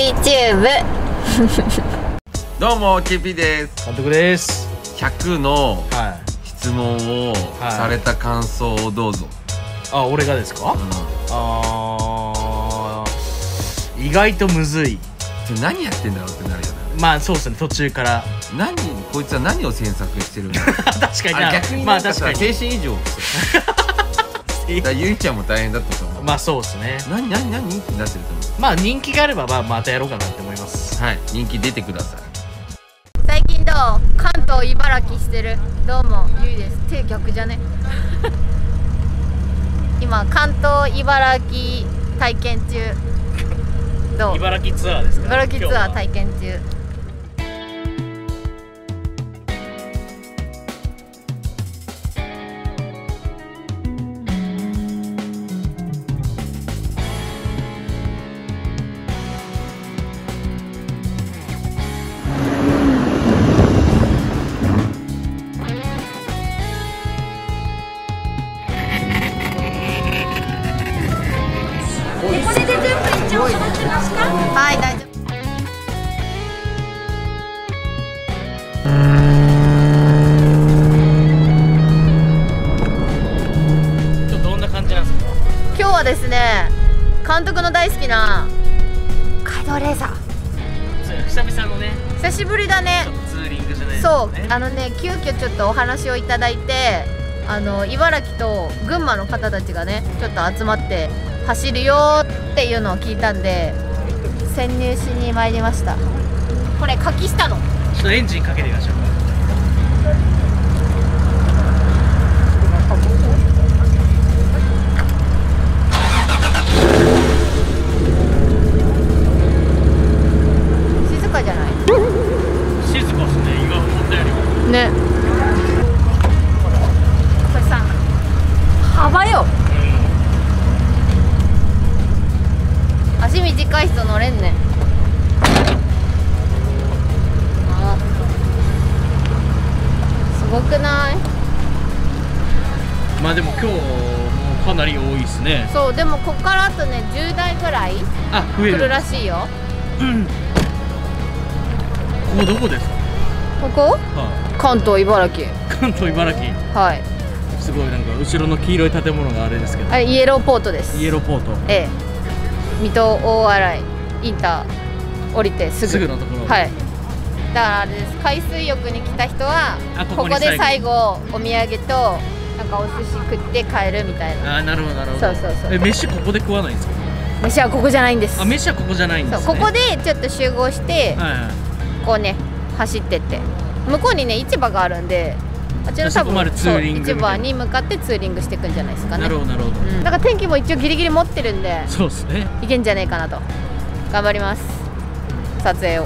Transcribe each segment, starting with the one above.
YouTube どうも KP です。 監督です。 100のは質問をされた感想をどうぞ。 あ、俺がですか？意外とむずい。 何やってんだろうってなるよね。 まあそうですね、途中からこいつは何を詮索してるんだ確かにな。 逆になんかさ、精神異常だゆいちゃんも大変だったと思う。 まあそうですね。 何ってなってると思う。 まあ人気があればまたやろうかなって思います。 はい、人気出てください。 最近どう？関東茨城してる。どうもゆいです。手逆じゃね今関東茨城体験中。どう？ 茨城ツアーですか？ 茨城ツアー体験中。 これで全部一応揃ってますか？ はい、大丈夫。 今日どんな感じなんですか？ 今日はですね、監督の大好きな街道レーサー。 久々のね、 久しぶりだね。 ツーリングじゃないですそう、 ね。 急遽ちょっとお話をいただいて、茨城と群馬の方たちがね、ちょっと集まって走るよっていうのを聞いたんで、潜入しに参りました。これ書きしたの。 ちょっとエンジンかけてみましょうか。 静かじゃない？ 静かですね、今思ったよりも。 ね。これさ、幅よ。足短い人乗れんね。すごくない？ まあでも今日もかなり多いですね。 そう、でもこっからあとね10台ぐらい来る増えるらしいよ。 ここどこですか？ ここ？ は関東茨城。 い。関東茨城。 はい。 すごいなんか後ろの黄色い建物があれですけど。 あれイエローポートです。 イエローポート。 ええ。水戸大洗インター降りてすぐのところ。 はい。だからあれです。海水浴に来た人はここここにで最後お土産となんかお寿司食って帰るみたいな。 あ、なるほどなるほど。 そうそうそう。 飯ここで食わないんですか？ 飯はここじゃないんです。 あ、飯はここじゃないんですね。 そう、ここでちょっと集合してはいはい。 こうね走ってって向こうにね市場があるんで、あっちの多そこまで分ツーリングそう市場に向かってツーリングしていくんじゃないですかね。 なるほどなるほど。 だから天気も一応ギリギリ持ってるんでそうですね。 いけんじゃねえかなと。頑張ります、撮影を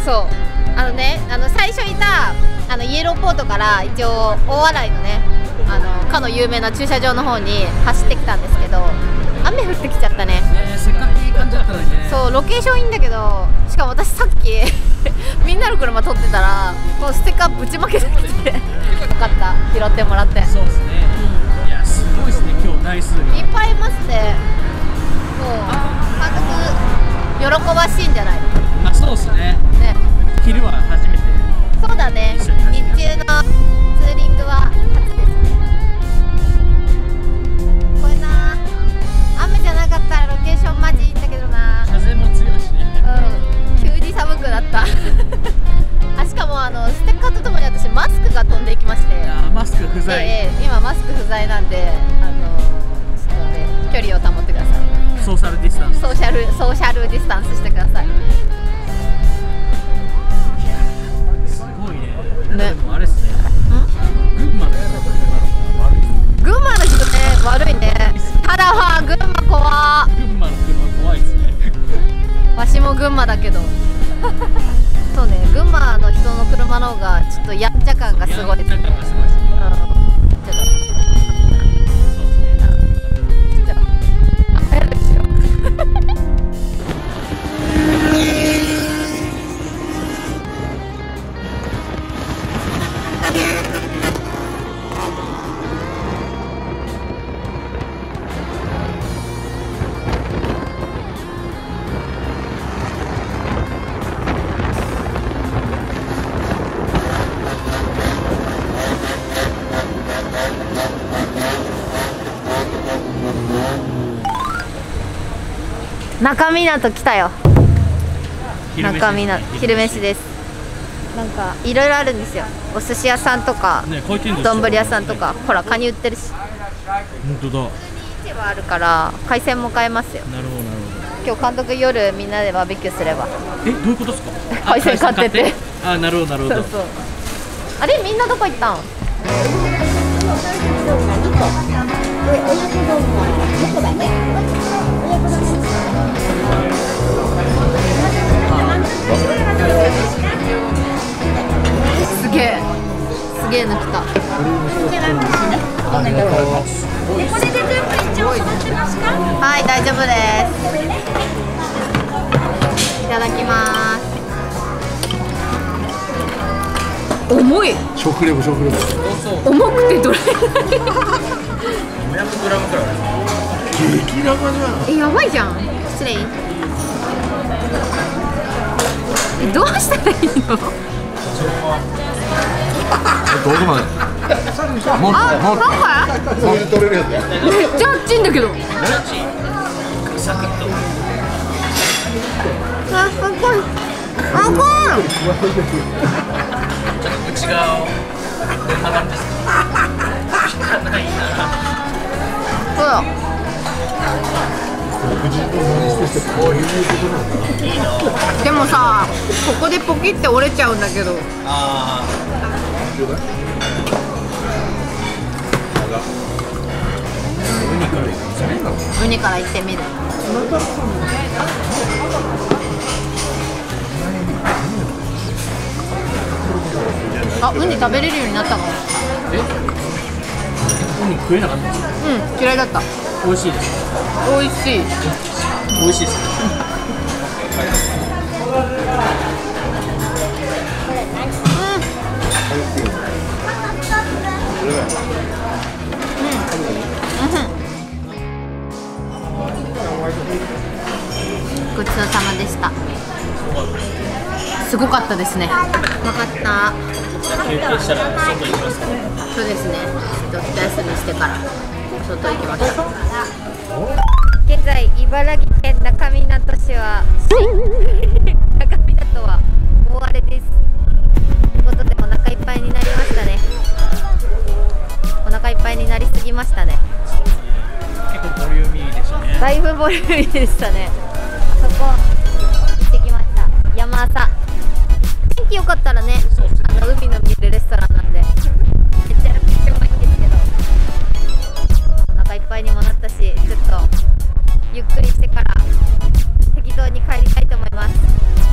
そう最初いたイエローポートから一応大洗のねかの有名な駐車場の方に走ってきたんですけど、雨降ってきちゃったね。 せっかくいい感じだったのにね。 そうロケーションいいんだけど、しかも私さっきみんなの車撮ってたらこのステッカーぶちまけてきてよかった拾ってもらって。 そうですね、いやすごいですね今日台数がいっぱいいますね。もう監督喜ばしいんじゃないあ、そうですね。 ね。 昼は初めて。 そうだね、日中のツーリングは初ですね。これな、雨じゃなかったらロケーションマジいいんだけどな。 風も強いしね。 急に寒くなったしかもステッカーとともに私マスクが飛んでいきまして、 マスク不在、 今マスク不在なんでちょっとね距離を保ってください。 ソーシャルディスタンス、 ソーシャルディスタンスしてください。 すごいね。 ね、 でもあれですね、群馬の人とか悪い。 群馬の人ね悪いね。ただは群馬怖。 群馬の車怖いですね。 わしも群馬だけどそうね、群馬の人の車の方がちょっとやんちゃ感がすごいですね。ちょっと中港来たよ。中港昼飯です。なんかいろいろあるんですよ。お寿司屋さんとか丼屋さんとか、ほらカニ売ってるし。 本当だ。 市場あるから海鮮も買えますよ。 なるほどなるほど。 今日監督夜みんなでバーベキューすれば。 どういうことですか？ 海鮮買ってて。 あ、なるほどなるほど。 そうそう。あれみんなどこ行ったん？すげえの来た。はい、大丈夫です。いただきます。重い。 食レポ重くてどれ 500g くらい激ラバじゃん。 やばいじゃん。失礼。どうしたらいいの？ どこまで？もっと取れるやつ。 めっちゃ熱いんだけど。 サクッと。 あ、すごい。あ、ごい。 内側を離れてす。聞かないな。 そうだ。でもさ、ここでポキって折れちゃうんだけど。ウニからいってみる。あ、ウニ食べれるようになったかも。 ウニ食えなかったんですか？ うん、嫌いだった。 美味しいです。 美味しい。 美味しいです。 ごちそうさまでした。すごかったですね。わかった。 休憩したら外行きますか？ そうですね。ちょっと一休みしてから外行きました。現在茨城県那珂湊市は那珂湊は大荒れです。ということでお腹いっぱいになりましたね。お腹いっぱいになりすぎましたね。 結構ボリューミーでしたね。 だいぶボリューミーでしたね。そこ行ってきました。山朝。天気良かったらね、海の見えるレストランなんでめっちゃめっちゃうまいんですけど、お腹いっぱいにもなったし、ちょっとゆっくりしてから適当に帰りたいと思います。